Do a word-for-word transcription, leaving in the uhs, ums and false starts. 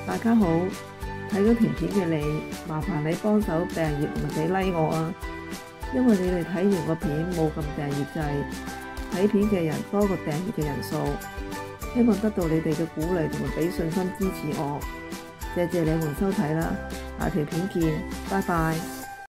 大家好，睇咗條片嘅你，麻煩你幫手訂閱同埋俾 like 我啊！因為你哋睇完個片冇撳訂閱掣，睇片嘅人多過訂閱嘅人數，希望得到你哋嘅鼓勵同埋俾信心支持我，謝謝你們收睇啦，下條片見，拜拜。